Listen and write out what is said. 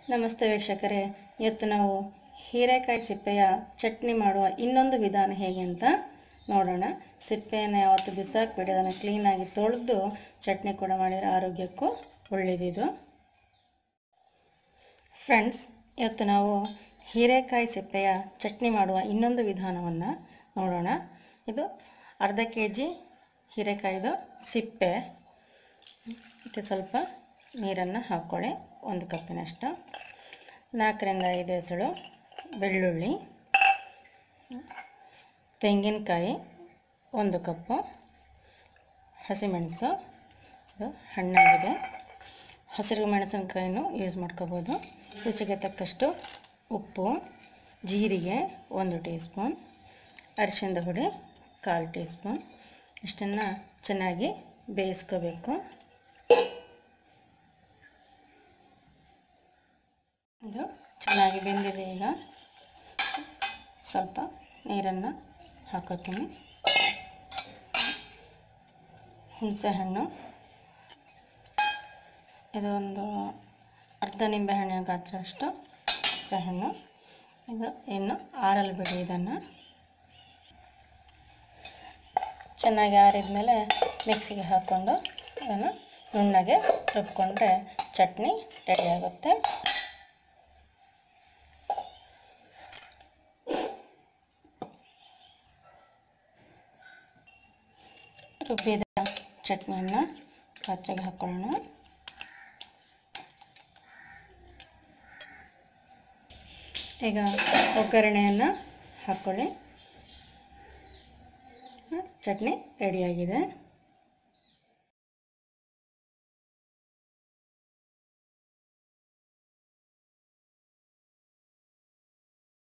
ನಮಸ್ತೆ ವೀಕ್ಷಕರೇ, ಇವತ್ತು ನಾವು ಹೀರೆಕಾಯಿ ಸಿಪ್ಪೆಯ ಚಟ್ನಿ ಮಾಡುವ ಇನ್ನೊಂದು ವಿಧಾನ ಹೇಗೆ ಅಂತ ನೋಡೋಣ. ಸಿಪ್ಪೆಯನ್ನು ಯಾವತ್ತು ಬಿಸಾಕಬೇಡಿ, ಅದನ್ನು ಕ್ಲೀನಾಗಿ ತೊಳೆದು ಚಟ್ನಿ ಕೂಡ ಮಾಡಿದರೆ ಆರೋಗ್ಯಕ್ಕೂ ಒಳ್ಳೆಯದಿದು. ಫ್ರೆಂಡ್ಸ್, ಇವತ್ತು ನಾವು ಹೀರೆಕಾಯಿ ಸಿಪ್ಪೆಯ ಚಟ್ನಿ ಮಾಡುವ ಇನ್ನೊಂದು ವಿಧಾನವನ್ನು ನೋಡೋಣ. ಇದು ಅರ್ಧ kg ಹೀರೆಕಾಯಿದು ಸಿಪ್ಪೆ. ಇದಕ್ಕೆ ಸ್ವಲ್ಪ ನೀರನ್ನು ಹಾಕ್ಕೊಳ್ಳಿ, 1 ಕಪ್ಪಿನಷ್ಟು. 4 ರಿಂದ 5 ಎಸಳು ಬೆಳ್ಳುಳ್ಳಿ, ತೆಂಗಿನಕಾಯಿ 1 ಕಪ್ಪು, ಹಸಿಮೆಣಸು, ಇದು ಹಣ್ಣಾಗಿದೆ. ಹಸಿರು ಮೆಣಸಿನಕಾಯಿನೂ ಯೂಸ್ ಮಾಡ್ಕೋಬೋದು. ರುಚಿಗೆ ತಕ್ಕಷ್ಟು ಉಪ್ಪು, ಜೀರಿಗೆ 1 ಟೀ ಸ್ಪೂನ್, ಅರಿಶಿಣದ ಪುಡಿ 1/4 ಟೀ ಸ್ಪೂನ್. ಇಷ್ಟನ್ನು ಚೆನ್ನಾಗಿ ಬೇಯಿಸ್ಕೋಬೇಕು. ಇದು ಚೆನ್ನಾಗಿ ಬೆಂದಿದೆ. ಈಗ ಸ್ವಲ್ಪ ನೀರನ್ನು ಹಾಕೋತೀನಿ. ಹುಣಸೆಹಣ್ಣು, ಇದೊಂದು ಅರ್ಧ ನಿಂಬೆಹಣ್ಣಿನ ಗಾತ್ರ ಅಷ್ಟು ಹುಣಸೆಹಣ್ಣು. ಇದು ಇನ್ನು ಆರಲು ಬಿಡಿ. ಇದನ್ನು ಚೆನ್ನಾಗಿ ಆರಿದ ಮೇಲೆ ಮಿಕ್ಸಿಗೆ ಹಾಕ್ಕೊಂಡು ಅದನ್ನು ನುಣ್ಣಗೆ ರುಬ್ಕೊಂಡ್ರೆ ಚಟ್ನಿ ರೆಡಿಯಾಗುತ್ತೆ. ರುಬ್ಬಿದ ಚಟ್ನಿಯನ್ನು ಪಾತ್ರೆಗೆ ಹಾಕ್ಕೊಳ್ಳೋಣ. ಈಗ ಒಗ್ಗರಣೆಯನ್ನು ಹಾಕ್ಕೊಳ್ಳಿ. ಚಟ್ನಿ ರೆಡಿಯಾಗಿದೆ.